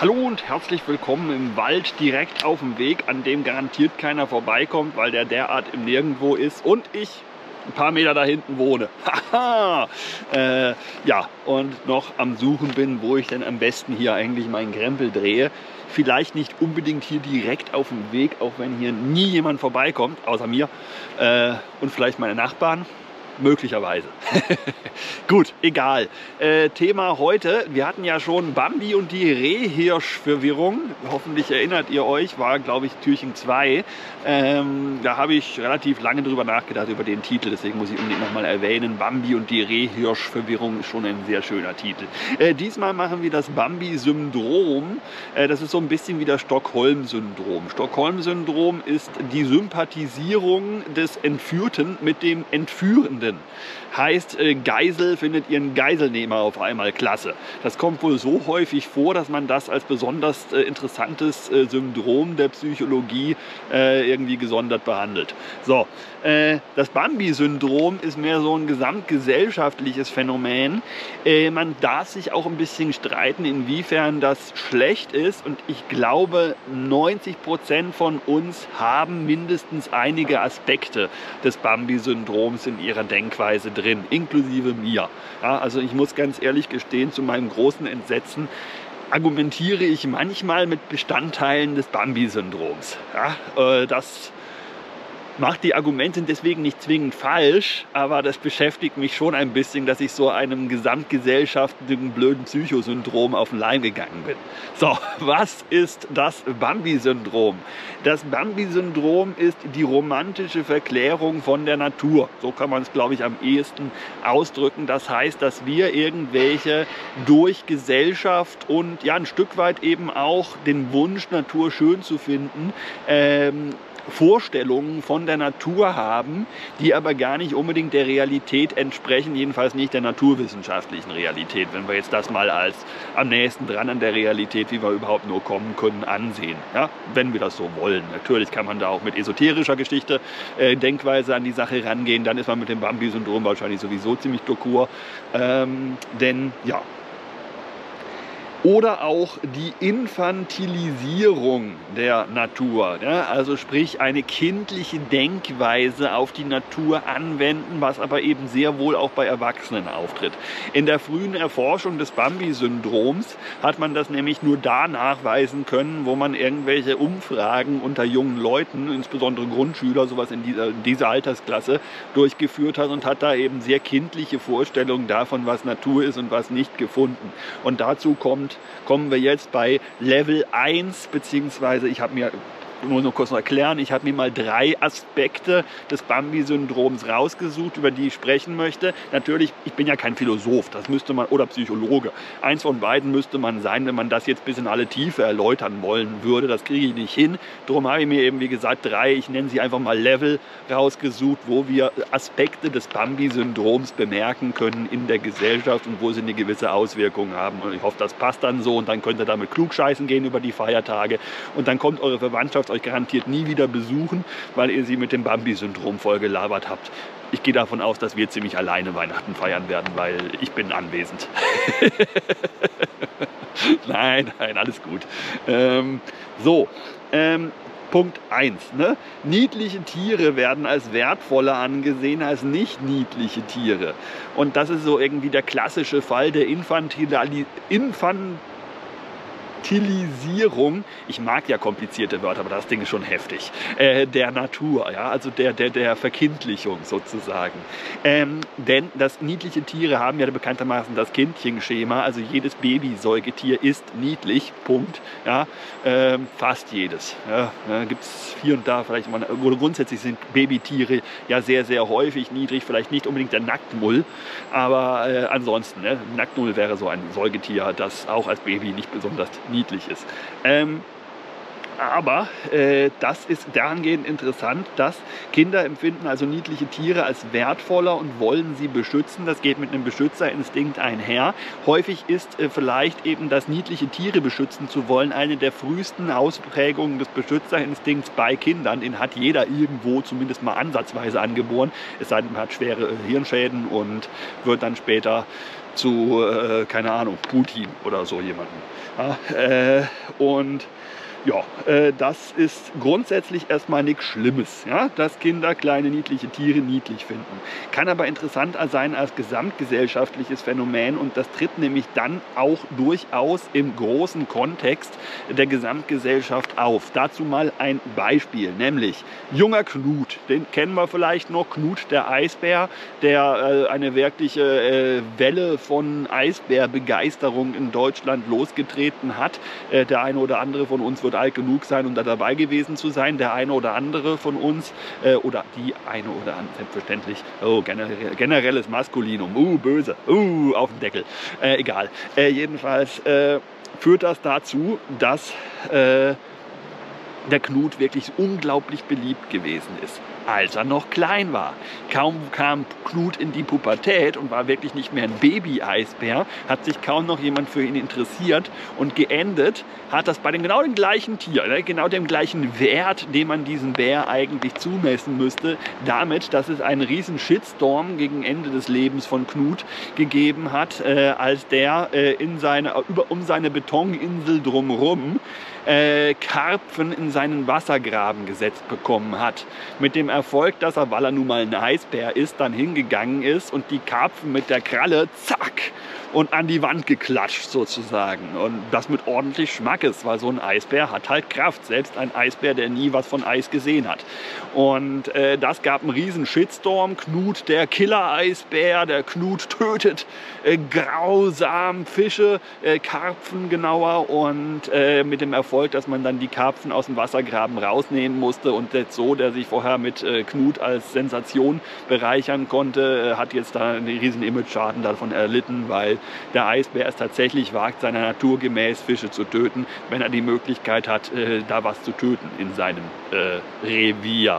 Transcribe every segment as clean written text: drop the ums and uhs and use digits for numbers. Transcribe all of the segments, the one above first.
Hallo und herzlich willkommen im Wald direkt auf dem Weg, an dem garantiert keiner vorbeikommt, weil der derart im Nirgendwo ist und ich ein paar Meter da hinten wohne. Haha! Ja, und noch am Suchen bin, wo ich denn am besten hier eigentlich meinen Krempel drehe. Vielleicht nicht unbedingt hier direkt auf dem Weg, auch wenn hier nie jemand vorbeikommt, außer mir und vielleicht meine Nachbarn. Möglicherweise. Gut, egal. Thema heute, wir hatten ja schon Bambi und die Rehhirschverwirrung. Hoffentlich erinnert ihr euch, war glaube ich Türchen 2. Da habe ich relativ lange drüber nachgedacht, über den Titel, deswegen muss ich unbedingt nochmal erwähnen. Bambi und die Rehhirschverwirrung ist schon ein sehr schöner Titel. Diesmal machen wir das Bambi-Syndrom. Das ist so ein bisschen wie das Stockholm-Syndrom. Stockholm-Syndrom ist die Sympathisierung des Entführten mit dem Entführenden. Heißt, Geisel findet ihren Geiselnehmer auf einmal klasse. Das kommt wohl so häufig vor, dass man das als besonders interessantes Syndrom der Psychologie irgendwie gesondert behandelt. So, das Bambi-Syndrom ist mehr so ein gesamtgesellschaftliches Phänomen. Man darf sich auch ein bisschen streiten, inwiefern das schlecht ist. Und ich glaube, 90% von uns haben mindestens einige Aspekte des Bambi-Syndroms in ihrer Denkweise drin, inklusive mir. Ja, also ich muss ganz ehrlich gestehen, zu meinem großen Entsetzen argumentiere ich manchmal mit Bestandteilen des Bambi-Syndroms. Ja, das macht die Argumente deswegen nicht zwingend falsch, aber das beschäftigt mich schon ein bisschen, dass ich so einem gesamtgesellschaftlichen blöden Psychosyndrom auf den Leim gegangen bin. So, was ist das Bambi-Syndrom? Das Bambi-Syndrom ist die romantische Verklärung von der Natur. So kann man es, glaube ich, am ehesten ausdrücken. Das heißt, dass wir irgendwelche durch Gesellschaft und ja ein Stück weit eben auch den Wunsch, Natur schön zu finden, Vorstellungen von der Natur haben, die aber gar nicht unbedingt der Realität entsprechen, jedenfalls nicht der naturwissenschaftlichen Realität, wenn wir jetzt das mal als am nächsten dran an der Realität, wie wir überhaupt nur kommen können, ansehen. Ja? Wenn wir das so wollen. Natürlich kann man da auch mit esoterischer Geschichte, Denkweise an die Sache rangehen, dann ist man mit dem Bambi-Syndrom wahrscheinlich sowieso ziemlich d'accord. Denn ja, oder auch die Infantilisierung der Natur, ja? Also sprich eine kindliche Denkweise auf die Natur anwenden, was aber eben sehr wohl auch bei Erwachsenen auftritt. In der frühen Erforschung des Bambi-Syndroms hat man das nämlich nur da nachweisen können, wo man irgendwelche Umfragen unter jungen Leuten, insbesondere Grundschüler, sowas in dieser Altersklasse, durchgeführt hat und hat da eben sehr kindliche Vorstellungen davon, was Natur ist und was nicht, gefunden. Und dazu kommen wir jetzt bei Level 1, beziehungsweise ich habe mir, muss nur kurz noch erklären, ich habe mir mal 3 Aspekte des Bambi-Syndroms rausgesucht, über die ich sprechen möchte. Natürlich, ich bin ja kein Philosoph, das müsste man, oder Psychologe. Eins von beiden müsste man sein, wenn man das jetzt bis in alle Tiefe erläutern wollen würde. Das kriege ich nicht hin. Darum habe ich mir eben, wie gesagt, 3, ich nenne sie einfach mal Level, rausgesucht, wo wir Aspekte des Bambi-Syndroms bemerken können in der Gesellschaft und wo sie eine gewisse Auswirkung haben. Und ich hoffe, das passt dann so und dann könnt ihr damit klugscheißen gehen über die Feiertage und dann kommt eure Verwandtschaft euch garantiert nie wieder besuchen, weil ihr sie mit dem Bambi-Syndrom vollgelabert habt. Ich gehe davon aus, dass wir ziemlich alleine Weihnachten feiern werden, weil ich bin anwesend. Nein, alles gut. Punkt 1. Ne? Niedliche Tiere werden als wertvoller angesehen als nicht niedliche Tiere. Und das ist so irgendwie der klassische Fall der Infantilisierung. Ich mag ja komplizierte Wörter, aber das Ding ist schon heftig, der Natur, ja, also der Verkindlichung sozusagen. Denn niedliche Tiere haben ja bekanntermaßen das Kindchenschema, also jedes Babysäugetier ist niedlich, Punkt. Ja, fast jedes. Ja, gibt es hier und da vielleicht mal, oder grundsätzlich sind Babytiere ja sehr, sehr häufig niedrig, vielleicht nicht unbedingt der Nacktmull, aber ansonsten, ne, Nacktmull wäre so ein Säugetier, das auch als Baby nicht besonders niedlich ist. Aber das ist dahingehend interessant, dass Kinder empfinden also niedliche Tiere als wertvoller und wollen sie beschützen. Das geht mit einem Beschützerinstinkt einher. Häufig ist vielleicht eben das niedliche Tiere beschützen zu wollen eine der frühesten Ausprägungen des Beschützerinstinkts bei Kindern. Den hat jeder irgendwo zumindest mal ansatzweise angeboren. Es sei denn, man hat schwere Hirnschäden und wird dann später zu, keine Ahnung, Putin oder so jemanden. Ja, und ja, das ist grundsätzlich erstmal nichts Schlimmes, ja, dass Kinder kleine niedliche Tiere niedlich finden. Kann aber interessant sein als gesamtgesellschaftliches Phänomen und das tritt nämlich dann auch durchaus im großen Kontext der Gesamtgesellschaft auf. Dazu mal ein Beispiel, nämlich junger Knut, den kennen wir vielleicht noch, Knut der Eisbär, der eine wirkliche Welle von Eisbärbegeisterung in Deutschland losgetreten hat. Der eine oder andere von uns wird alt genug sein, um da dabei gewesen zu sein. Der eine oder andere von uns oder die eine oder andere, selbstverständlich, oh, generelles Maskulinum, böse, auf den Deckel, egal. Jedenfalls führt das dazu, dass der Knut wirklich unglaublich beliebt gewesen ist, als er noch klein war. Kaum kam Knut in die Pubertät und war wirklich nicht mehr ein Baby-Eisbär, hat sich kaum noch jemand für ihn interessiert und geendet hat das bei genau dem gleichen Tier, genau dem gleichen Wert, den man diesem Bär eigentlich zumessen müsste, damit, dass es einen riesen Shitstorm gegen Ende des Lebens von Knut gegeben hat, als der um seine Betoninsel drumherum Karpfen in seinen Wassergraben gesetzt bekommen hat. Mit dem Erfolg, dass er, weil er nun mal ein Eisbär ist, dann hingegangen ist und die Karpfen mit der Kralle, zack, und an die Wand geklatscht sozusagen. Und das mit ordentlich Schmackes, weil so ein Eisbär hat halt Kraft. Selbst ein Eisbär, der nie was von Eis gesehen hat. Und das gab einen riesen Shitstorm. Knut, der Killer-Eisbär, der Knut tötet grausam Fische, Karpfen genauer. Und mit dem Erfolg, dass man dann die Karpfen aus dem Wassergraben rausnehmen musste. Und der Zoo, der sich vorher mit Knut als Sensation bereichern konnte, hat jetzt da einen riesen Image-Schaden davon erlitten, weil der Eisbär es tatsächlich wagt, seiner Natur gemäß Fische zu töten, wenn er die Möglichkeit hat, da was zu töten in seinem Revier.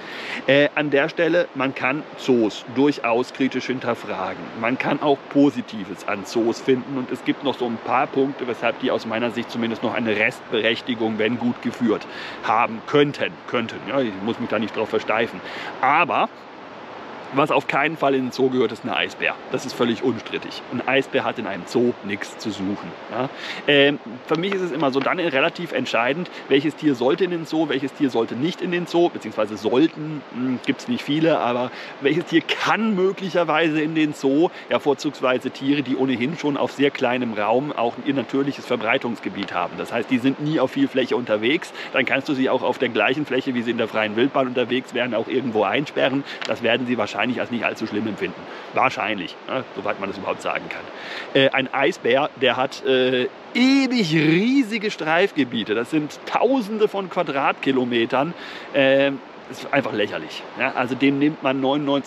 An der Stelle, man kann Zoos durchaus kritisch hinterfragen. Man kann auch Positives an Zoos finden und es gibt noch so ein paar Punkte, weshalb die aus meiner Sicht zumindest noch eine Restberechtigung, wenn gut geführt, haben könnten. Ja, ich muss mich da nicht drauf versteifen. Aber was auf keinen Fall in den Zoo gehört, ist ein Eisbär. Das ist völlig unstrittig. Ein Eisbär hat in einem Zoo nichts zu suchen. Ja? Für mich ist es immer so dann relativ entscheidend, welches Tier sollte in den Zoo, welches Tier sollte nicht in den Zoo, beziehungsweise sollten, gibt es nicht viele, aber welches Tier kann möglicherweise in den Zoo, ja vorzugsweise Tiere, die ohnehin schon auf sehr kleinem Raum auch ihr natürliches Verbreitungsgebiet haben. Das heißt, die sind nie auf viel Fläche unterwegs. Dann kannst du sie auch auf der gleichen Fläche, wie sie in der freien Wildbahn unterwegs wären, auch irgendwo einsperren. Das werden sie wahrscheinlich als nicht allzu schlimm empfinden. Wahrscheinlich, ja, soweit man das überhaupt sagen kann. Ein Eisbär, der hat ewig riesige Streifgebiete. Das sind Tausende von Quadratkilometern. Das ist einfach lächerlich. Ja, also dem nimmt man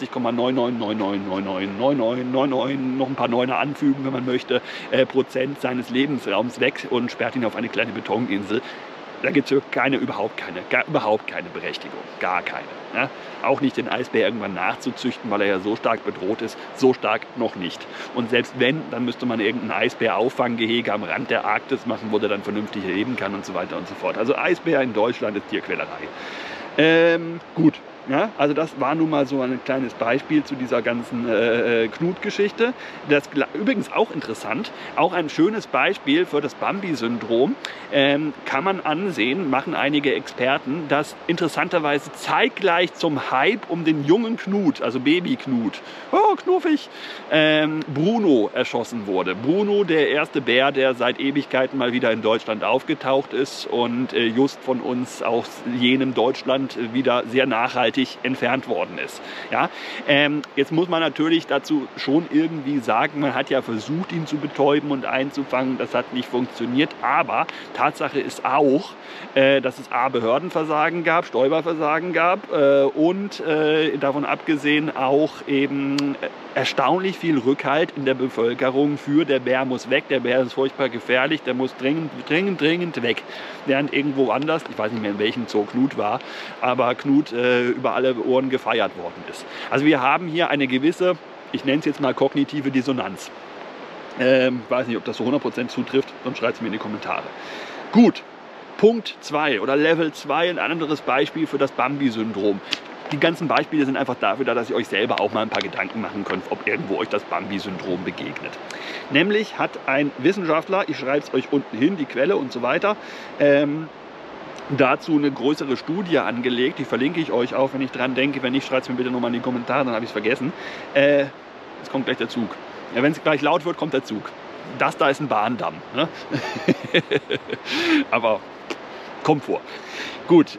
99,99999999 noch ein paar Neuner anfügen, wenn man möchte, Prozent seines Lebensraums weg und sperrt ihn auf eine kleine Betoninsel. Da gibt es überhaupt keine Berechtigung. Gar keine. Ja? Auch nicht den Eisbär irgendwann nachzuzüchten, weil er ja so stark bedroht ist. So stark noch nicht. Und selbst wenn, dann müsste man irgendein Eisbär-Auffanggehege am Rand der Arktis machen, wo der dann vernünftig leben kann und so weiter und so fort. Also Eisbär in Deutschland ist Tierquälerei. Gut. Ja, also das war nun mal so ein kleines Beispiel zu dieser ganzen Knut-Geschichte. Das übrigens auch interessant, auch ein schönes Beispiel für das Bambi-Syndrom kann man ansehen, machen einige Experten, dass interessanterweise zeitgleich zum Hype um den jungen Knut, also Baby-Knut, oh knuffig, Bruno erschossen wurde. Bruno, der erste Bär, der seit Ewigkeiten mal wieder in Deutschland aufgetaucht ist und just von uns aus jenem Deutschland wieder sehr nachhaltig nachhaltig entfernt worden ist. Ja? Jetzt muss man natürlich dazu schon irgendwie sagen, man hat ja versucht, ihn zu betäuben und einzufangen, das hat nicht funktioniert, aber Tatsache ist auch, dass es A, Behördenversagen gab, Steuerversagen gab und davon abgesehen auch eben erstaunlich viel Rückhalt in der Bevölkerung für der Bär muss weg, der Bär ist furchtbar gefährlich, der muss dringend weg. Während irgendwo anders, ich weiß nicht mehr in welchem Zoo Knut war, aber Knut über alle Ohren gefeiert worden ist. Also wir haben hier eine gewisse, ich nenne es jetzt mal kognitive Dissonanz. Ich weiß nicht, ob das so 100% zutrifft, sonst schreibt es mir in die Kommentare. Gut, Punkt 2 oder Level 2, ein anderes Beispiel für das Bambi-Syndrom. Die ganzen Beispiele sind einfach dafür da, dass ihr euch selber auch mal ein paar Gedanken machen könnt, ob irgendwo euch das Bambi-Syndrom begegnet. Nämlich hat ein Wissenschaftler, ich schreibe es euch unten hin, die Quelle und so weiter, dazu eine größere Studie angelegt, die verlinke ich euch auch, wenn ich dran denke. Wenn nicht, schreibt es mir bitte nochmal in die Kommentare, dann habe ich es vergessen. Jetzt kommt gleich der Zug. Ja, wenn es gleich laut wird, kommt der Zug. Das da ist ein Bahndamm. Ne? Aber kommt vor. Gut,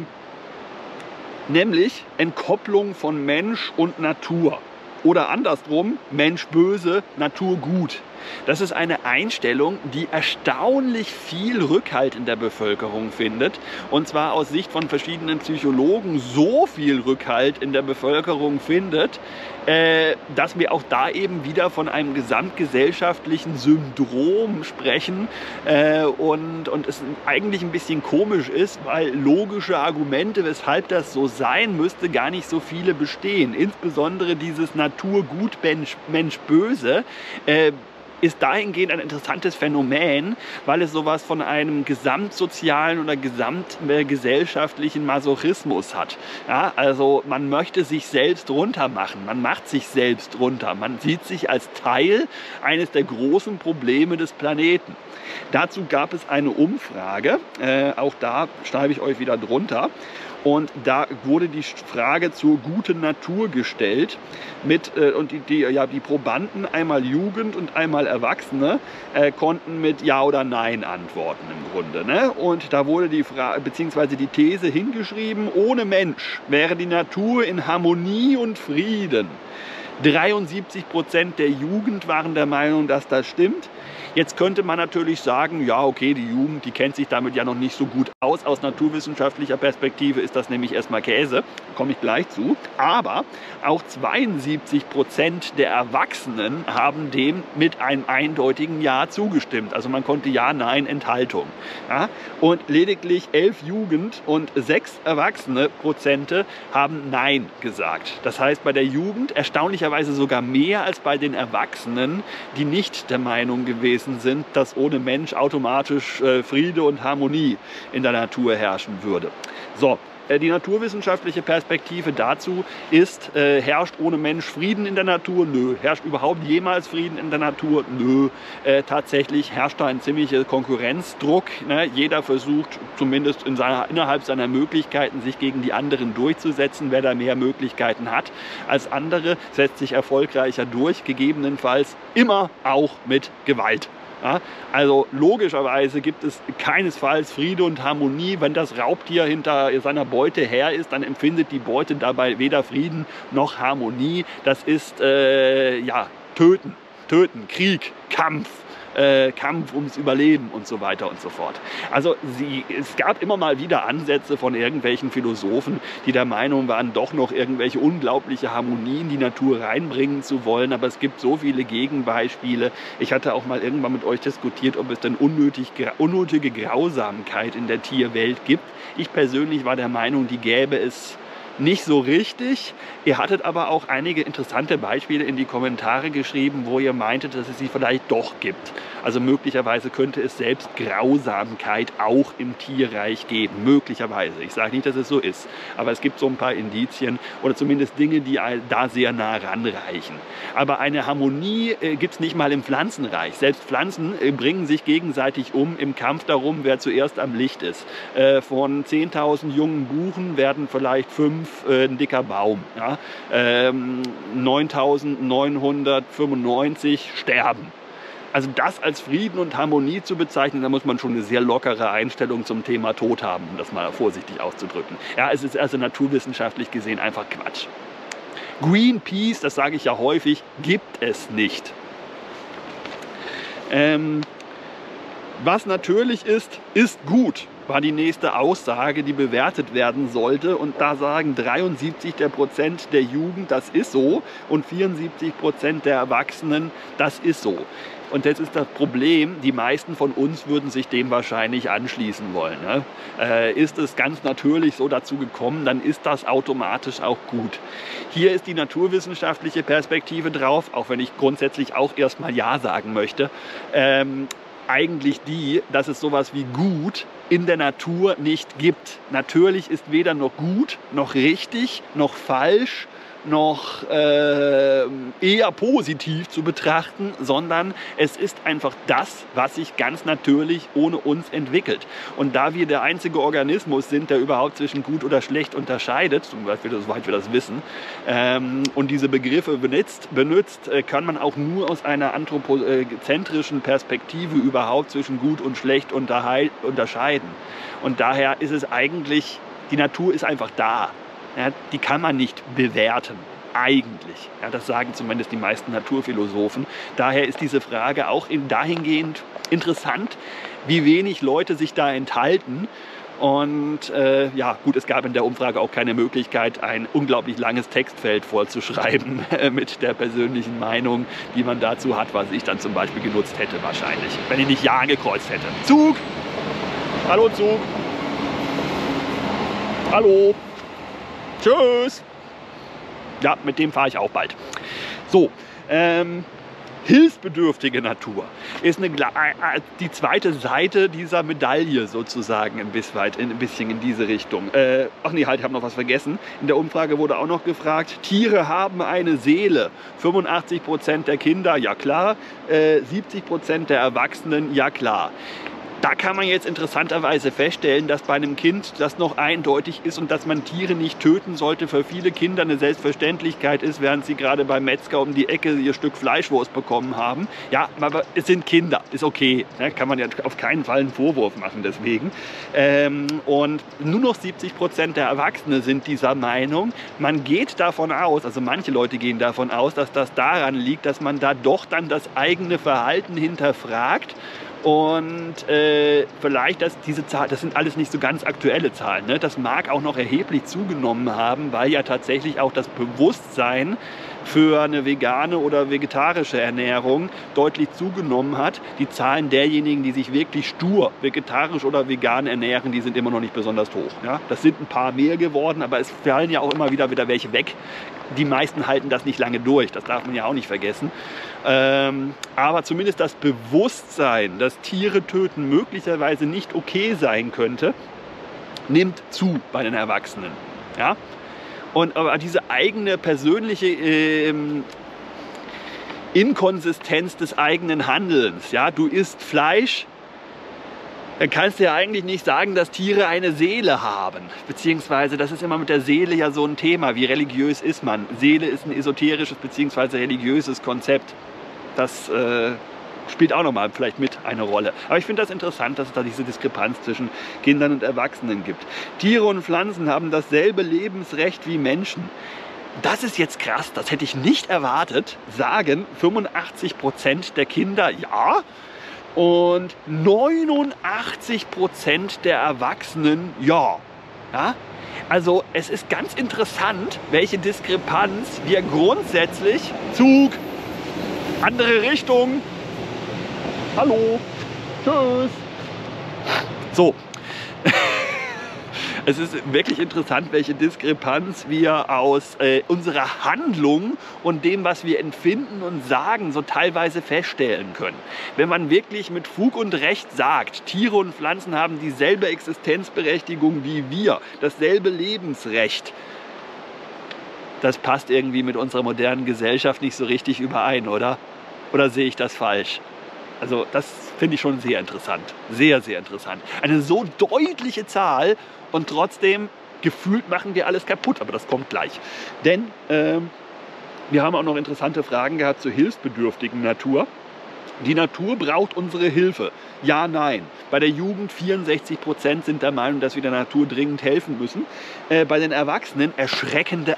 nämlich Entkopplung von Mensch und Natur. Oder andersrum, Mensch böse, Natur gut. Das ist eine Einstellung, die erstaunlich viel Rückhalt in der Bevölkerung findet. Und zwar aus Sicht von verschiedenen Psychologen so viel Rückhalt in der Bevölkerung findet, dass wir auch da eben wieder von einem gesamtgesellschaftlichen Syndrom sprechen. Und es eigentlich ein bisschen komisch ist, weil logische Argumente, weshalb das so sein müsste, gar nicht so viele bestehen. Insbesondere dieses Naturgut, Mensch böse, ist dahingehend ein interessantes Phänomen, weil es sowas von einem gesamtsozialen oder gesamtgesellschaftlichen Masochismus hat. Ja, also man möchte sich selbst runter machen, man macht sich selbst runter, man sieht sich als Teil eines der großen Probleme des Planeten. Dazu gab es eine Umfrage, auch da schreibe ich euch wieder drunter. Und da wurde die Frage zur guten Natur gestellt. Und die Probanden, einmal Jugend und einmal Erwachsene, konnten mit Ja oder Nein antworten im Grunde. Ne? Und da wurde die Frage, beziehungsweise die These hingeschrieben, ohne Mensch wäre die Natur in Harmonie und Frieden. 73% der Jugend waren der Meinung, dass das stimmt. Jetzt könnte man natürlich sagen, ja okay, die Jugend, die kennt sich damit ja noch nicht so gut aus. Aus naturwissenschaftlicher Perspektive ist das nämlich erstmal Käse, komme ich gleich zu. Aber auch 72% der Erwachsenen haben dem mit einem eindeutigen Ja zugestimmt. Also man konnte Ja, Nein, Enthaltung. Ja? Und lediglich 11 Jugend und 6 Erwachsene Prozente haben Nein gesagt. Das heißt bei der Jugend erstaunlicherweise sogar mehr als bei den Erwachsenen, die nicht der Meinung gewesen sind, dass ohne Mensch automatisch Friede und Harmonie in der Natur herrschen würde. So, die naturwissenschaftliche Perspektive dazu ist, herrscht ohne Mensch Frieden in der Natur? Nö. Herrscht überhaupt jemals Frieden in der Natur? Nö. Tatsächlich herrscht da ein ziemlicher Konkurrenzdruck. Ne? Jeder versucht zumindest innerhalb seiner Möglichkeiten, sich gegen die anderen durchzusetzen. Wer da mehr Möglichkeiten hat als andere, setzt sich erfolgreicher durch, gegebenenfalls immer auch mit Gewalt. Ja, also logischerweise gibt es keinesfalls Friede und Harmonie. Wenn das Raubtier hinter seiner Beute her ist, dann empfindet die Beute dabei weder Frieden noch Harmonie. Das ist ja, Töten, Krieg, Kampf. Kampf ums Überleben und so weiter und so fort. Also es gab immer mal wieder Ansätze von irgendwelchen Philosophen, die der Meinung waren, doch noch irgendwelche unglaubliche Harmonie in die Natur reinbringen zu wollen, aber es gibt so viele Gegenbeispiele. Ich hatte auch mal irgendwann mit euch diskutiert, ob es denn unnötige Grausamkeit in der Tierwelt gibt. Ich persönlich war der Meinung, die gäbe es nicht so richtig. Ihr hattet aber auch einige interessante Beispiele in die Kommentare geschrieben, wo ihr meintet, dass es sie vielleicht doch gibt. Also möglicherweise könnte es selbst Grausamkeit auch im Tierreich geben. Möglicherweise. Ich sage nicht, dass es so ist. Aber es gibt so ein paar Indizien oder zumindest Dinge, die da sehr nah ranreichen. Aber eine Harmonie gibt es nicht mal im Pflanzenreich. Selbst Pflanzen bringen sich gegenseitig um im Kampf darum, wer zuerst am Licht ist. Von 10.000 jungen Buchen werden vielleicht 5 ein dicker Baum. Ja? 9.995 sterben. Also das als Frieden und Harmonie zu bezeichnen, da muss man schon eine sehr lockere Einstellung zum Thema Tod haben, um das mal vorsichtig auszudrücken. Ja, es ist also naturwissenschaftlich gesehen einfach Quatsch. Greenpeace, das sage ich ja häufig, gibt es nicht. Was natürlich ist, ist gut, war die nächste Aussage, die bewertet werden sollte. Und da sagen 73% der Jugend, das ist so, und 74% der Erwachsenen, das ist so. Und jetzt ist das Problem, die meisten von uns würden sich dem wahrscheinlich anschließen wollen. Ne? Ist es ganz natürlich so dazu gekommen, dann ist das automatisch auch gut. Hier ist die naturwissenschaftliche Perspektive drauf, auch wenn ich grundsätzlich auch erstmal Ja sagen möchte. Eigentlich die, dass es sowas wie gut in der Natur nicht gibt. Natürlich ist weder noch gut, noch richtig, noch falsch, noch eher positiv zu betrachten, sondern es ist einfach das, was sich ganz natürlich ohne uns entwickelt. Und da wir der einzige Organismus sind, der überhaupt zwischen gut oder schlecht unterscheidet, soweit wir das wissen, und diese Begriffe benutzt, kann man auch nur aus einer anthropozentrischen Perspektive überhaupt zwischen gut und schlecht unterscheiden. Und daher ist es eigentlich, die Natur ist einfach da. Ja, die kann man nicht bewerten, eigentlich. Ja, das sagen zumindest die meisten Naturphilosophen. Daher ist diese Frage auch dahingehend interessant, wie wenig Leute sich da enthalten. Und ja, gut, es gab in der Umfrage auch keine Möglichkeit, ein unglaublich langes Textfeld vollzuschreiben mit der persönlichen Meinung, die man dazu hat, was ich dann zum Beispiel genutzt hätte wahrscheinlich, wenn ich nicht Ja angekreuzt hätte. Zug! Hallo Zug! Hallo! Tschüss! Ja, mit dem fahre ich auch bald. So, hilfsbedürftige Natur ist die zweite Seite dieser Medaille sozusagen ein bisschen in diese Richtung. Ach nee, halt, ich habe noch was vergessen. In der Umfrage wurde auch noch gefragt, Tiere haben eine Seele. 85% der Kinder, ja klar. 70% der Erwachsenen, ja klar. Da kann man jetzt interessanterweise feststellen, dass bei einem Kind das noch eindeutig ist und dass man Tiere nicht töten sollte, für viele Kinder eine Selbstverständlichkeit ist, während sie gerade beim Metzger um die Ecke ihr Stück Fleischwurst bekommen haben. Ja, aber es sind Kinder, ist okay. Ne? Kann man ja auf keinen Fall einen Vorwurf machen deswegen. Und nur noch 70% der Erwachsenen sind dieser Meinung. Man geht davon aus, also manche Leute gehen davon aus, dass das daran liegt, dass man da doch dann das eigene Verhalten hinterfragt. Und vielleicht, diese Zahl, das sind alles nicht so ganz aktuelle Zahlen, ne? Das mag auch noch erheblich zugenommen haben, weil ja tatsächlich auch das Bewusstsein für eine vegane oder vegetarische Ernährung deutlich zugenommen hat. Die Zahlen derjenigen, die sich wirklich stur vegetarisch oder vegan ernähren, die sind immer noch nicht besonders hoch. Ja? Das sind ein paar mehr geworden, aber es fallen ja auch immer wieder welche weg. Die meisten halten das nicht lange durch, das darf man ja auch nicht vergessen. Aber zumindest das Bewusstsein, dass Tiere töten möglicherweise nicht okay sein könnte, nimmt zu bei den Erwachsenen. Ja? Und aber diese eigene persönliche Inkonsistenz des eigenen Handelns, ja, du isst Fleisch, dann kannst du ja eigentlich nicht sagen, dass Tiere eine Seele haben. Beziehungsweise, das ist immer mit der Seele ja so ein Thema. Wie religiös ist man? Seele ist ein esoterisches beziehungsweise religiöses Konzept. Das spielt auch nochmal vielleicht mit eine Rolle. Aber ich finde das interessant, dass es da diese Diskrepanz zwischen Kindern und Erwachsenen gibt. Tiere und Pflanzen haben dasselbe Lebensrecht wie Menschen. Das ist jetzt krass, das hätte ich nicht erwartet. Sagen 85% der Kinder ja und 89% der Erwachsenen ja. Ja? Also es ist ganz interessant, welche Diskrepanz wir grundsätzlich... Zug! Andere Richtung! Hallo! Tschüss! So. Es ist wirklich interessant, welche Diskrepanz wir aus unserer Handlung und dem, was wir empfinden und sagen, so teilweise feststellen können. Wenn man wirklich mit Fug und Recht sagt, Tiere und Pflanzen haben dieselbe Existenzberechtigung wie wir, dasselbe Lebensrecht, das passt irgendwie mit unserer modernen Gesellschaft nicht so richtig überein, oder? Oder sehe ich das falsch? Also das finde ich schon sehr interessant. Sehr, sehr interessant. Eine so deutliche Zahl und trotzdem gefühlt machen wir alles kaputt. Aber das kommt gleich. Denn wir haben auch noch interessante Fragen gehabt zur hilfsbedürftigen Natur. Die Natur braucht unsere Hilfe. Ja, nein. Bei der Jugend 64% sind der Meinung, dass wir der Natur dringend helfen müssen. Bei den Erwachsenen erschreckende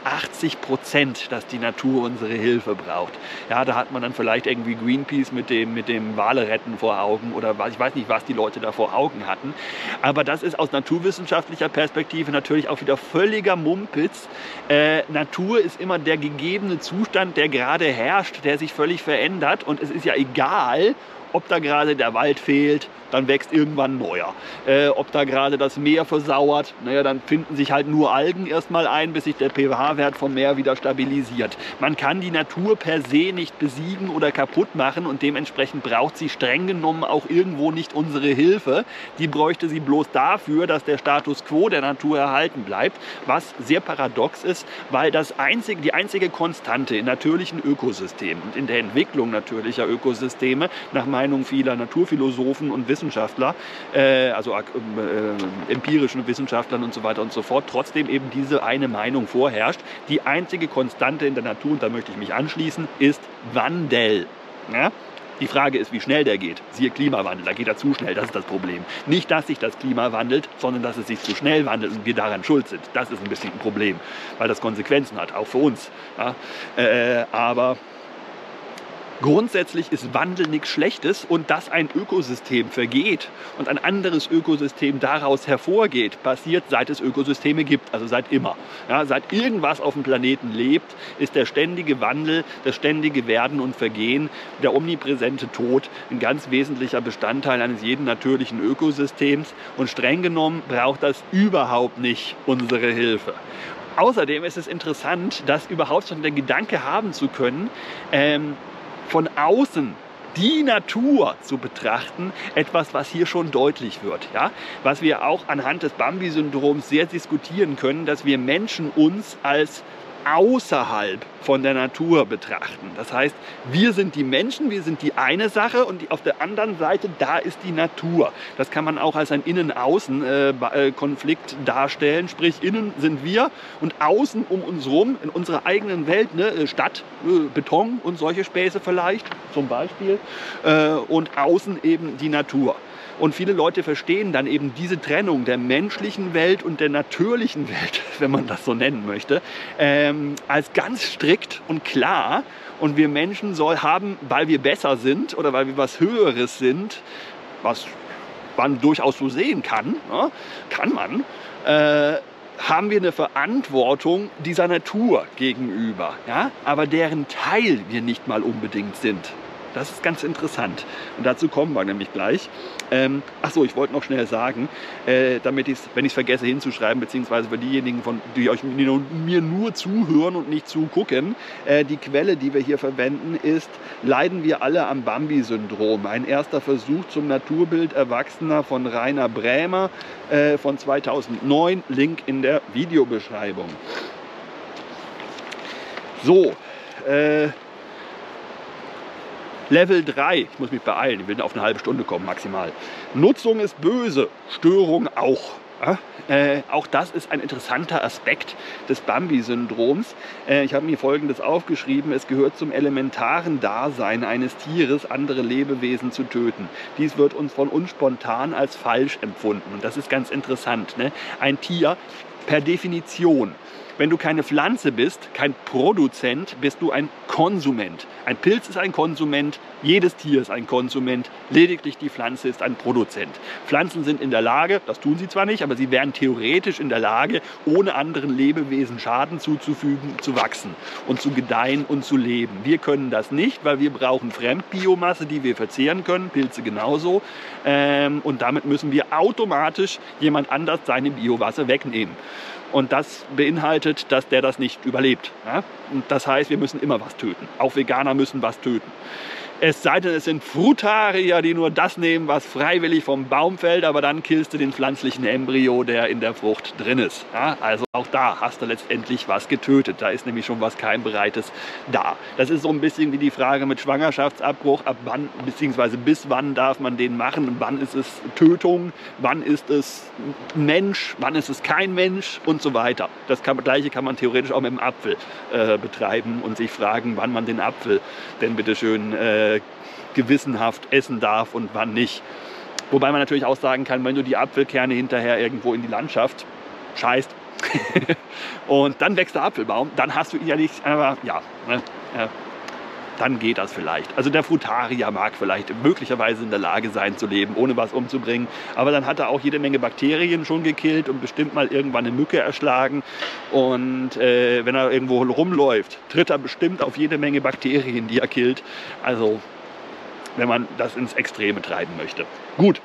88%, dass die Natur unsere Hilfe braucht. Ja, da hat man dann vielleicht irgendwie Greenpeace mit dem Wale retten vor Augen oder ich weiß nicht, was die Leute da vor Augen hatten. Aber das ist aus naturwissenschaftlicher Perspektive natürlich auch wieder völliger Mumpitz. Natur ist immer der gegebene Zustand, der gerade herrscht, der sich völlig verändert. Und es ist ja egal, ob da gerade der Wald fehlt, dann wächst irgendwann ein neuer. Ob da gerade das Meer versauert, naja, dann finden sich halt nur Algen erstmal ein, bis sich der pH-Wert vom Meer wieder stabilisiert. Man kann die Natur per se nicht besiegen oder kaputt machen und dementsprechend braucht sie streng genommen auch irgendwo nicht unsere Hilfe. Die bräuchte sie bloß dafür, dass der Status quo der Natur erhalten bleibt, was sehr paradox ist, weil die einzige Konstante in natürlichen Ökosystemen und in der Entwicklung natürlicher Ökosysteme nach Meinung vieler Naturphilosophen und Wissenschaftler, also empirischen Wissenschaftlern und so weiter und so fort, trotzdem eben diese eine Meinung vorherrscht. Die einzige Konstante in der Natur, und da möchte ich mich anschließen, ist Wandel. Ja? Die Frage ist, wie schnell der geht. Siehe Klimawandel, da geht er zu schnell, das ist das Problem. Nicht, dass sich das Klima wandelt, sondern dass es sich zu schnell wandelt und wir daran schuld sind. Das ist ein bisschen ein Problem, weil das Konsequenzen hat, auch für uns. Ja? Aber grundsätzlich ist Wandel nichts Schlechtes und dass ein Ökosystem vergeht und ein anderes Ökosystem daraus hervorgeht, passiert seit es Ökosysteme gibt, also seit immer. Ja, seit irgendwas auf dem Planeten lebt, ist der ständige Wandel, das ständige Werden und Vergehen, der omnipräsente Tod ein ganz wesentlicher Bestandteil eines jeden natürlichen Ökosystems und streng genommen braucht das überhaupt nicht unsere Hilfe. Außerdem ist es interessant, dass überhaupt schon der Gedanke haben zu können, von außen die Natur zu betrachten, etwas, was hier schon deutlich wird. Ja? Was wir auch anhand des Bambi-Syndroms sehr diskutieren können, dass wir Menschen uns als außerhalb von der Natur betrachten. Das heißt, wir sind die Menschen, wir sind die eine Sache und auf der anderen Seite, da ist die Natur. Das kann man auch als ein Innen-Außen-Konflikt darstellen. Sprich, innen sind wir und außen um uns rum, in unserer eigenen Welt, ne, Stadt, Beton und solche Späße vielleicht, zum Beispiel, und außen eben die Natur. Und viele Leute verstehen dann eben diese Trennung der menschlichen Welt und der natürlichen Welt, wenn man das so nennen möchte, als ganz strikt und klar. Und wir Menschen haben, weil wir besser sind oder weil wir was Höheres sind, was man durchaus so sehen kann, ne, haben wir eine Verantwortung dieser Natur gegenüber, ja? Aber deren Teil wir nicht mal unbedingt sind. Das ist ganz interessant. Und dazu kommen wir nämlich gleich. Achso, ich wollte noch schnell sagen, damit wenn ich es vergesse hinzuschreiben, beziehungsweise für diejenigen, die mir nur zuhören und nicht zugucken, die Quelle, die wir hier verwenden, ist Leiden wir alle am Bambi-Syndrom. Ein erster Versuch zum Naturbild Erwachsener von Rainer Brämer von 2009. Link in der Videobeschreibung. So, Level 3, ich muss mich beeilen, ich will auf eine halbe Stunde kommen maximal. Nutzung ist böse, Störung auch. Ja? Auch das ist ein interessanter Aspekt des Bambi-Syndroms. Ich habe mir Folgendes aufgeschrieben: Es gehört zum elementaren Dasein eines Tieres, andere Lebewesen zu töten. Dies wird von uns spontan als falsch empfunden. Und das ist ganz interessant. Ne? Ein Tier per Definition. Wenn du keine Pflanze bist, kein Produzent, bist du ein Konsument. Ein Pilz ist ein Konsument, jedes Tier ist ein Konsument, lediglich die Pflanze ist ein Produzent. Pflanzen sind in der Lage, das tun sie zwar nicht, aber sie wären theoretisch in der Lage, ohne anderen Lebewesen Schaden zuzufügen, zu wachsen und zu gedeihen und zu leben. Wir können das nicht, weil wir brauchen Fremdbiomasse, die wir verzehren können, Pilze genauso. Und damit müssen wir automatisch jemand anders seine Biomasse wegnehmen. Und das beinhaltet, dass der das nicht überlebt. Ja? Und das heißt, wir müssen immer was töten. Auch Veganer müssen was töten. Es sei denn, es sind Frutarier, die nur das nehmen, was freiwillig vom Baum fällt, aber dann killst du den pflanzlichen Embryo, der in der Frucht drin ist. Ja, also auch da hast du letztendlich was getötet. Da ist nämlich schon was Keimbereites da. Das ist so ein bisschen wie die Frage mit Schwangerschaftsabbruch. Ab wann, beziehungsweise bis wann darf man den machen? Wann ist es Tötung? Wann ist es Mensch? Wann ist es kein Mensch? Und so weiter. Das Gleiche kann man theoretisch auch mit dem Apfel betreiben und sich fragen, wann man den Apfel denn bitteschön gewissenhaft essen darf und wann nicht. Wobei man natürlich auch sagen kann, wenn du die Apfelkerne hinterher irgendwo in die Landschaft scheißt und dann wächst der Apfelbaum, dann hast du ihn ja nicht, aber ja, ne, dann geht das vielleicht. Also der Frutarier mag vielleicht möglicherweise in der Lage sein zu leben, ohne was umzubringen, aber dann hat er auch jede Menge Bakterien schon gekillt und bestimmt mal irgendwann eine Mücke erschlagen und wenn er irgendwo rumläuft, tritt er bestimmt auf jede Menge Bakterien, die er killt. Also wenn man das ins Extreme treiben möchte. Gut.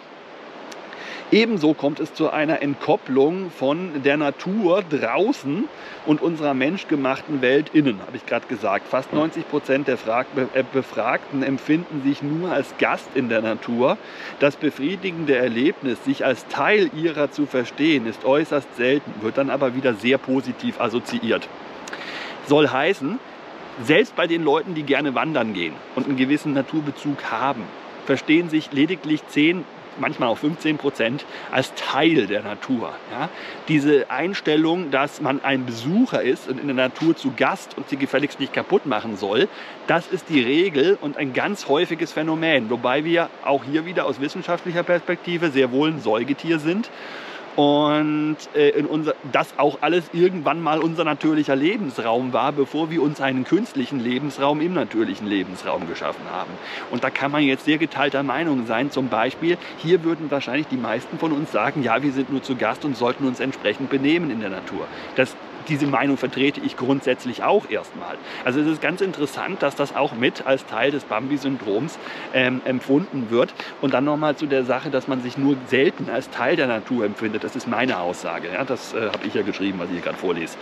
Ebenso kommt es zu einer Entkopplung von der Natur draußen und unserer menschgemachten Welt innen, habe ich gerade gesagt. Fast 90% der Befragten empfinden sich nur als Gast in der Natur. Das befriedigende Erlebnis, sich als Teil ihrer zu verstehen, ist äußerst selten, wird dann aber wieder sehr positiv assoziiert. Soll heißen, selbst bei den Leuten, die gerne wandern gehen und einen gewissen Naturbezug haben, verstehen sich lediglich 10, manchmal auch 15% als Teil der Natur. Ja? Diese Einstellung, dass man ein Besucher ist und in der Natur zu Gast und sie gefälligst nicht kaputt machen soll, das ist die Regel und ein ganz häufiges Phänomen. Wobei wir auch hier wieder aus wissenschaftlicher Perspektive sehr wohl ein Säugetier sind. Und das auch alles irgendwann mal unser natürlicher Lebensraum war, bevor wir uns einen künstlichen Lebensraum im natürlichen Lebensraum geschaffen haben. Und da kann man jetzt sehr geteilter Meinung sein. Zum Beispiel, hier würden wahrscheinlich die meisten von uns sagen, ja, wir sind nur zu Gast und sollten uns entsprechend benehmen in der Natur. Diese Meinung vertrete ich grundsätzlich auch erstmal. Also es ist ganz interessant, dass das auch mit als Teil des Bambi-Syndroms empfunden wird. Und dann nochmal zu der Sache, dass man sich nur selten als Teil der Natur empfindet. Das ist meine Aussage. Ja? Das habe ich ja geschrieben, was ich hier gerade vorlese.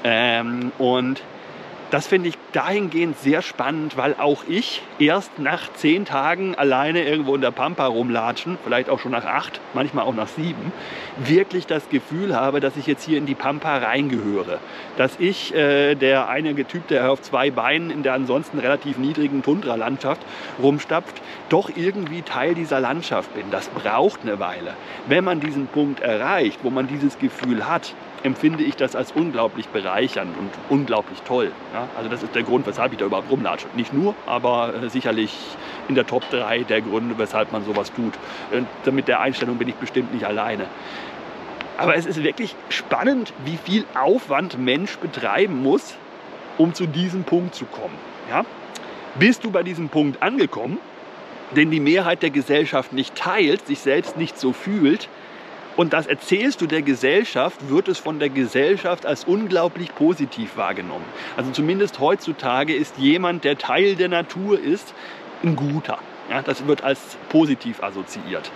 Und das finde ich dahingehend sehr spannend, weil auch ich erst nach 10 Tagen alleine irgendwo in der Pampa rumlatschen, vielleicht auch schon nach 8, manchmal auch nach 7, wirklich das Gefühl habe, dass ich jetzt hier in die Pampa reingehöre. Dass ich, der einige Typ, der auf 2 Beinen in der ansonsten relativ niedrigen Tundra-Landschaft rumstapft, doch irgendwie Teil dieser Landschaft bin. Das braucht eine Weile. Wenn man diesen Punkt erreicht, wo man dieses Gefühl hat, empfinde ich das als unglaublich bereichernd und unglaublich toll. Ja? Also das ist der Grund, weshalb ich da überhaupt rumlatsche. Nicht nur, aber sicherlich in der Top 3 der Gründe, weshalb man sowas tut. Und mit der Einstellung bin ich bestimmt nicht alleine. Aber es ist wirklich spannend, wie viel Aufwand Mensch betreiben muss, um zu diesem Punkt zu kommen. Ja? Bist du bei diesem Punkt angekommen, den die Mehrheit der Gesellschaft nicht teilt, sich selbst nicht so fühlt, und das erzählst du der Gesellschaft, wird es von der Gesellschaft als unglaublich positiv wahrgenommen. Also zumindest heutzutage ist jemand, der Teil der Natur ist, ein Guter. Ja, das wird als positiv assoziiert.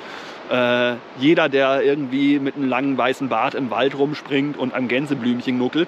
Jeder, der irgendwie mit einem langen weißen Bart im Wald rumspringt und am Gänseblümchen nuckelt,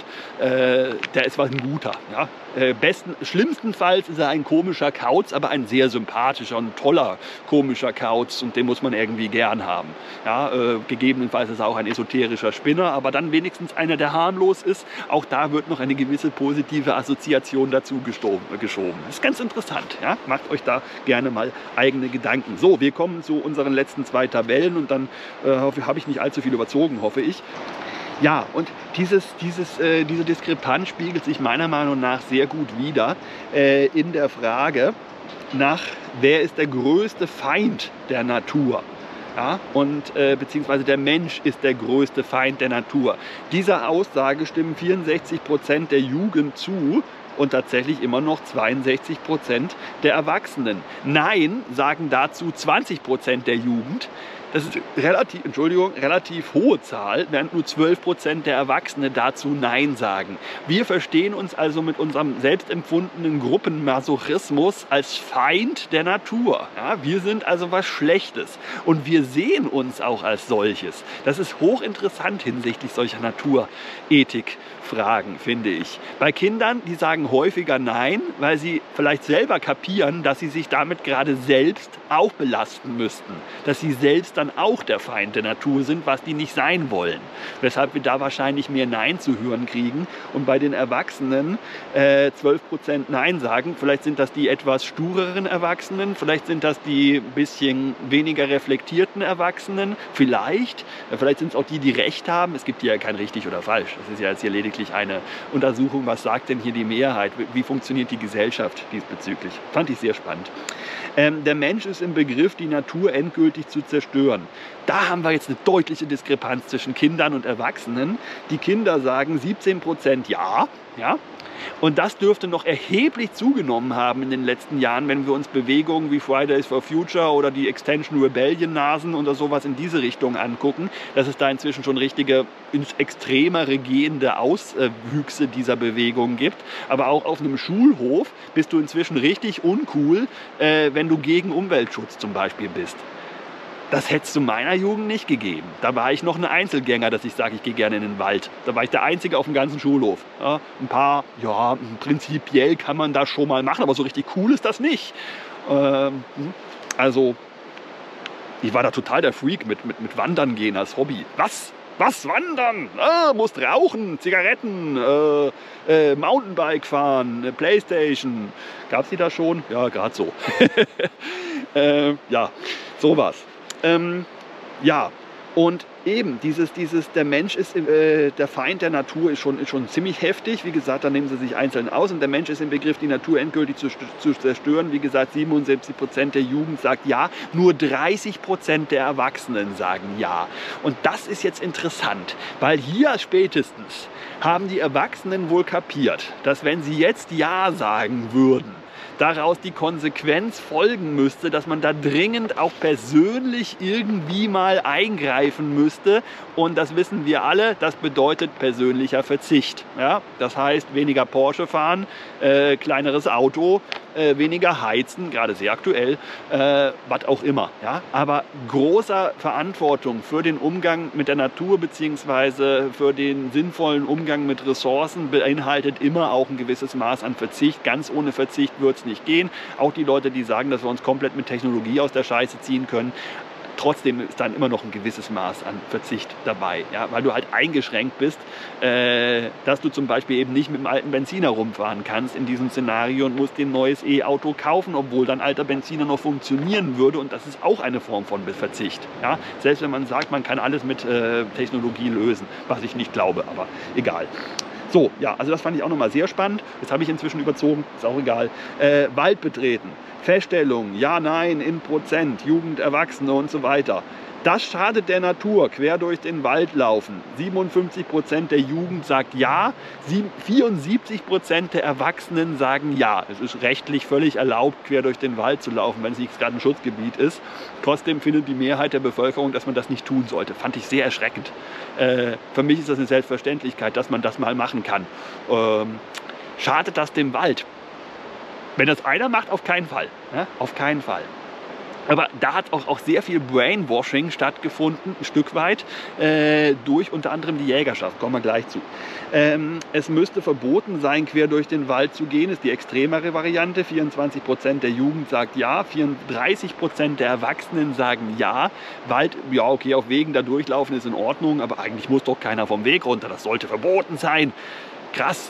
der ist was ein Guter. Ja? Schlimmstenfalls ist er ein komischer Kauz, aber ein sehr sympathischer und toller komischer Kauz und den muss man irgendwie gern haben. Ja? Gegebenenfalls ist er auch ein esoterischer Spinner, aber dann wenigstens einer, der harmlos ist. Auch da wird noch eine gewisse positive Assoziation dazu geschoben. Das ist ganz interessant. Ja? Macht euch da gerne mal eigene Gedanken. So, wir kommen zu unseren letzten 2 Tabellen und dann habe ich nicht allzu viel überzogen, hoffe ich. Ja, und diese Diskrepanz spiegelt sich meiner Meinung nach sehr gut wider in der Frage nach, wer ist der größte Feind der Natur? Ja, und beziehungsweise der Mensch ist der größte Feind der Natur. Dieser Aussage stimmen 64% der Jugend zu und tatsächlich immer noch 62% der Erwachsenen. Nein, sagen dazu 20% der Jugend. Das ist relativ hohe Zahl, während nur 12% der Erwachsenen dazu Nein sagen. Wir verstehen uns also mit unserem selbstempfundenen Gruppenmasochismus als Feind der Natur. Ja, wir sind also was Schlechtes und wir sehen uns auch als solches. Das ist hochinteressant hinsichtlich solcher Naturethik-Fragen, finde ich. Bei Kindern, die sagen häufiger Nein, weil sie vielleicht selber kapieren, dass sie sich damit gerade selbst auch belasten müssten. Dass sie selbst dann auch der Feind der Natur sind, was die nicht sein wollen. Weshalb wir da wahrscheinlich mehr Nein zu hören kriegen. Und bei den Erwachsenen 12% Nein sagen. Vielleicht sind das die etwas stureren Erwachsenen, vielleicht sind das die bisschen weniger reflektierten Erwachsenen, vielleicht sind es auch die, die Recht haben. Es gibt ja kein richtig oder falsch. Das ist ja jetzt hier lediglich tatsächlich eine Untersuchung, was sagt denn hier die Mehrheit, wie funktioniert die Gesellschaft diesbezüglich. Fand ich sehr spannend. Der Mensch ist im Begriff, die Natur endgültig zu zerstören. Da haben wir jetzt eine deutliche Diskrepanz zwischen Kindern und Erwachsenen. Die Kinder sagen 17% ja. Und das dürfte noch erheblich zugenommen haben in den letzten Jahren, wenn wir uns Bewegungen wie Fridays for Future oder die Extinction Rebellion Nasen oder sowas in diese Richtung angucken, dass es da inzwischen schon richtige ins Extremere gehende Auswüchse dieser Bewegung gibt. Aber auch auf einem Schulhof bist du inzwischen richtig uncool, wenn du gegen Umweltschutz zum Beispiel bist. Das hätte es zu meiner Jugend nicht gegeben. Da war ich noch ein Einzelgänger, dass ich sage, ich gehe gerne in den Wald. Da war ich der Einzige auf dem ganzen Schulhof. Ja, ein paar, ja, prinzipiell kann man das schon mal machen, aber so richtig cool ist das nicht. Also, ich war da total der Freak mit Wandern gehen als Hobby. Was? Was wandern? Musst rauchen, Zigaretten, Mountainbike fahren, Playstation. Gab es die da schon? Ja, gerade so. Ja, sowas. Ja, und eben der Mensch ist der Feind der Natur ist schon ziemlich heftig. Wie gesagt, da nehmen sie sich einzeln aus und der Mensch ist im Begriff, die Natur endgültig zu zerstören. Wie gesagt, 77% der Jugend sagt ja, nur 30% der Erwachsenen sagen ja. Und das ist jetzt interessant, weil hier spätestens haben die Erwachsenen wohl kapiert, dass wenn sie jetzt ja sagen würden, daraus die Konsequenz folgen müsste, dass man da dringend auch persönlich irgendwie mal eingreifen müsste. Und das wissen wir alle, das bedeutet persönlicher Verzicht. Ja? Das heißt, weniger Porsche fahren, kleineres Auto, weniger heizen, gerade sehr aktuell, was auch immer. Ja? Aber großer Verantwortung für den Umgang mit der Natur bzw. für den sinnvollen Umgang mit Ressourcen beinhaltet immer auch ein gewisses Maß an Verzicht. Ganz ohne Verzicht wird es nicht gehen. Auch die Leute, die sagen, dass wir uns komplett mit Technologie aus der Scheiße ziehen können, trotzdem ist dann immer noch ein gewisses Maß an Verzicht dabei, ja? Weil du halt eingeschränkt bist, dass du zum Beispiel eben nicht mit dem alten Benziner rumfahren kannst in diesem Szenario und musst dir ein neues E-Auto kaufen, obwohl dein alter Benziner noch funktionieren würde, und das ist auch eine Form von Verzicht. Ja? Selbst wenn man sagt, man kann alles mit Technologie lösen, was ich nicht glaube, aber egal. So, ja, also das fand ich auch nochmal sehr spannend. Jetzt habe ich inzwischen überzogen, ist auch egal. Wald betreten. Feststellung, ja, nein, in Prozent, Jugend, Erwachsene und so weiter. Das schadet der Natur, quer durch den Wald laufen. 57% der Jugend sagt ja, 74% der Erwachsenen sagen ja. Es ist rechtlich völlig erlaubt, quer durch den Wald zu laufen, wenn es nicht gerade ein Schutzgebiet ist. Trotzdem findet die Mehrheit der Bevölkerung, dass man das nicht tun sollte. Fand ich sehr erschreckend. Für mich ist das eine Selbstverständlichkeit, dass man das mal machen kann. Schadet das dem Wald? Wenn das einer macht, auf keinen Fall. Ja? Auf keinen Fall. Aber da hat auch sehr viel Brainwashing stattgefunden, ein Stück weit, durch unter anderem die Jägerschaft. Kommen wir gleich zu. Es müsste verboten sein, quer durch den Wald zu gehen, ist die extremere Variante. 24% der Jugend sagt ja, 34% der Erwachsenen sagen ja. Wald, ja okay, auf Wegen da durchlaufen ist in Ordnung, aber eigentlich muss doch keiner vom Weg runter. Das sollte verboten sein. Krass.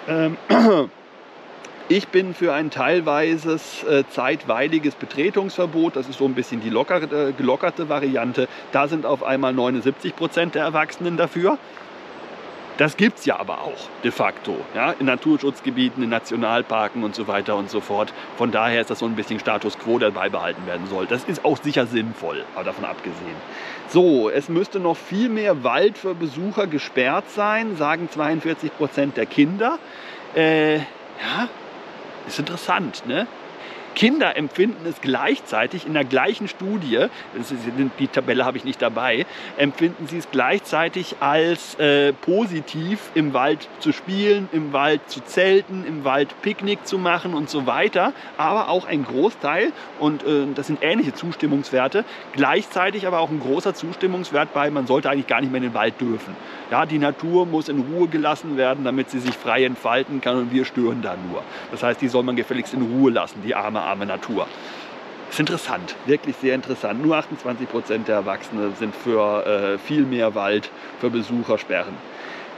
Ich bin für ein teilweises, zeitweiliges Betretungsverbot. Das ist so ein bisschen die gelockerte Variante. Da sind auf einmal 79% der Erwachsenen dafür. Das gibt es ja aber auch de facto, ja, in Naturschutzgebieten, in Nationalparken und so weiter und so fort. Von daher ist das so ein bisschen Status quo, der beibehalten werden soll. Das ist auch sicher sinnvoll, aber davon abgesehen. So, es müsste noch viel mehr Wald für Besucher gesperrt sein, sagen 42% der Kinder. Ja, ist interessant, ne? Kinder empfinden es gleichzeitig in der gleichen Studie, die Tabelle habe ich nicht dabei, empfinden sie es gleichzeitig als positiv, im Wald zu spielen, im Wald zu zelten, im Wald Picknick zu machen und so weiter. Aber auch ein Großteil, und das sind ähnliche Zustimmungswerte, gleichzeitig aber auch ein großer Zustimmungswert bei, man sollte eigentlich gar nicht mehr in den Wald dürfen. Ja, die Natur muss in Ruhe gelassen werden, damit sie sich frei entfalten kann, und wir stören da nur. Das heißt, die soll man gefälligst in Ruhe lassen, die arme Natur. Das ist interessant, wirklich sehr interessant. Nur 28% der Erwachsenen sind für viel mehr Wald für Besucher sperren.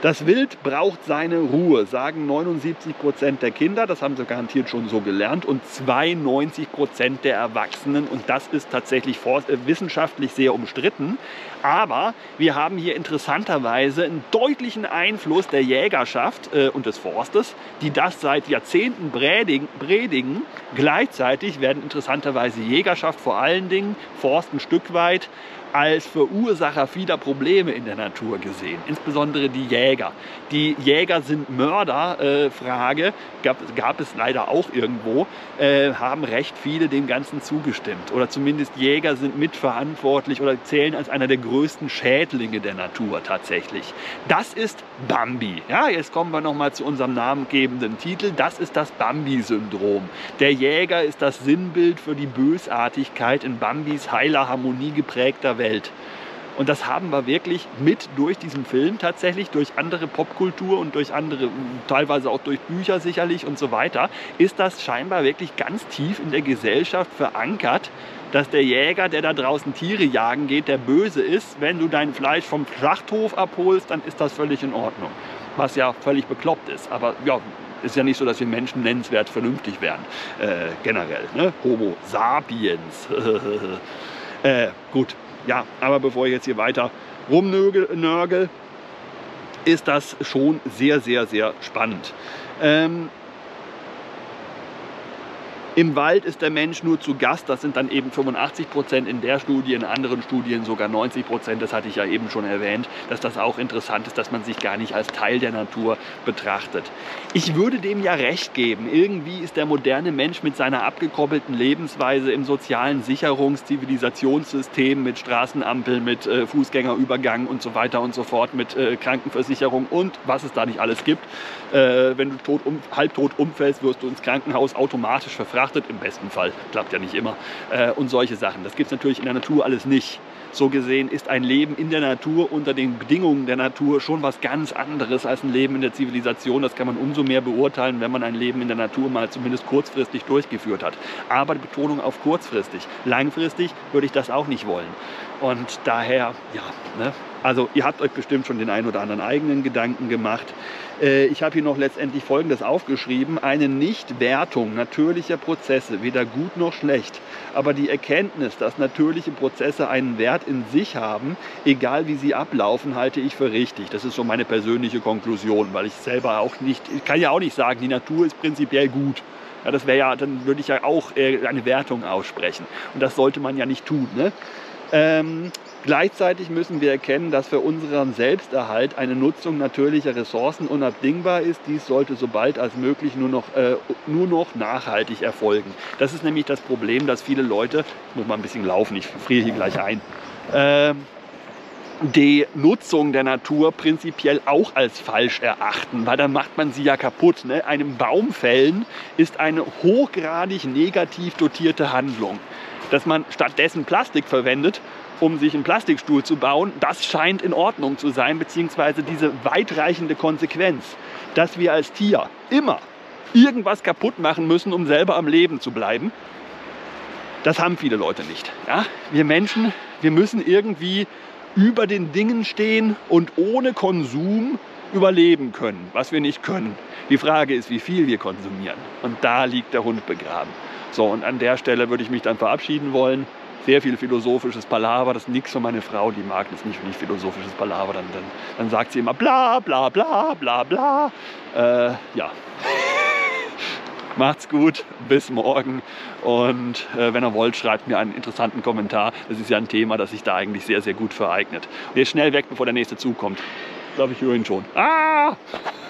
Das Wild braucht seine Ruhe, sagen 79% der Kinder, das haben sie garantiert schon so gelernt, und 92% der Erwachsenen. Und das ist tatsächlich wissenschaftlich sehr umstritten. Aber wir haben hier interessanterweise einen deutlichen Einfluss der Jägerschaft und des Forstes, die das seit Jahrzehnten predigen. Gleichzeitig werden interessanterweise Jägerschaft vor allen Dingen, Forst ein Stück weit, als Verursacher vieler Probleme in der Natur gesehen, insbesondere die Jäger. Die Jäger sind Mörder, Frage, gab es leider auch irgendwo, haben recht viele dem Ganzen zugestimmt. Oder zumindest Jäger sind mitverantwortlich oder zählen als einer der größten Schädlinge der Natur tatsächlich. Das ist Bambi. Ja, jetzt kommen wir nochmal zu unserem namengebenden Titel. Das ist das Bambi-Syndrom. Der Jäger ist das Sinnbild für die Bösartigkeit in Bambis heiler Harmonie geprägter Welt. Und das haben wir wirklich mit durch diesen Film tatsächlich, durch andere Popkultur und durch andere, teilweise auch durch Bücher sicherlich und so weiter, ist das scheinbar wirklich ganz tief in der Gesellschaft verankert, dass der Jäger, der da draußen Tiere jagen geht, der Böse ist. Wenn du dein Fleisch vom Schlachthof abholst, dann ist das völlig in Ordnung. Was ja völlig bekloppt ist. Aber ja, ist ja nicht so, dass wir Menschen nennenswert vernünftig wären, generell. Ne? Homo sapiens. Gut. Ja, aber bevor ich jetzt hier weiter rumnörgel, ist das schon sehr, sehr, sehr spannend. Im Wald ist der Mensch nur zu Gast, das sind dann eben 85% in der Studie, in anderen Studien sogar 90%, das hatte ich ja eben schon erwähnt, dass das auch interessant ist, dass man sich gar nicht als Teil der Natur betrachtet. Ich würde dem ja recht geben, irgendwie ist der moderne Mensch mit seiner abgekoppelten Lebensweise im sozialen Sicherungs-Zivilisationssystem mit Straßenampeln, mit Fußgängerübergang und so weiter und so fort, mit Krankenversicherung und was es da nicht alles gibt. Wenn du halbtot umfällst, wirst du ins Krankenhaus automatisch verfrachtet, im besten Fall, klappt ja nicht immer, und solche Sachen. Das gibt es natürlich in der Natur alles nicht. So gesehen ist ein Leben in der Natur unter den Bedingungen der Natur schon was ganz anderes als ein Leben in der Zivilisation. Das kann man umso mehr beurteilen, wenn man ein Leben in der Natur mal zumindest kurzfristig durchgeführt hat. Aber die Betonung auf kurzfristig. Langfristig würde ich das auch nicht wollen. Und daher, ja, ne? Also ihr habt euch bestimmt schon den einen oder anderen eigenen Gedanken gemacht. Ich habe hier noch letztendlich Folgendes aufgeschrieben: Eine Nichtwertung natürlicher Prozesse, weder gut noch schlecht, aber die Erkenntnis, dass natürliche Prozesse einen Wert in sich haben, egal wie sie ablaufen, halte ich für richtig. Das ist so meine persönliche Konklusion, weil ich selber auch nicht, ich kann ja auch nicht sagen, die Natur ist prinzipiell gut. Ja, das wäre ja, dann würde ich ja auch eine Wertung aussprechen. Und das sollte man ja nicht tun, ne? Gleichzeitig müssen wir erkennen, dass für unseren Selbsterhalt eine Nutzung natürlicher Ressourcen unabdingbar ist. Dies sollte so bald als möglich nur noch nachhaltig erfolgen. Das ist nämlich das Problem, dass viele Leute, ich muss mal ein bisschen laufen, ich friere hier gleich ein, die Nutzung der Natur prinzipiell auch als falsch erachten, weil dann macht man sie ja kaputt. Ne? Einem Baum fällen ist eine hochgradig negativ dotierte Handlung. Dass man stattdessen Plastik verwendet, um sich einen Plastikstuhl zu bauen, das scheint in Ordnung zu sein, beziehungsweise diese weitreichende Konsequenz, dass wir als Tier immer irgendwas kaputt machen müssen, um selber am Leben zu bleiben, das haben viele Leute nicht. Ja? Wir Menschen, wir müssen irgendwie über den Dingen stehen und ohne Konsum überleben können, was wir nicht können. Die Frage ist, wie viel wir konsumieren. Und da liegt der Hund begraben. So, und an der Stelle würde ich mich dann verabschieden wollen. Sehr viel philosophisches Palaver, das ist nichts für meine Frau, die mag das nicht, wenn ich philosophisches Palaver, dann sagt sie immer bla bla bla bla bla. Ja. Macht's gut, bis morgen und wenn ihr wollt, schreibt mir einen interessanten Kommentar. Das ist ja ein Thema, das sich da eigentlich sehr, sehr gut für eignet. Und jetzt schnell weg, bevor der nächste Zug kommt. Ich glaube, ich höre ihn schon. Ah!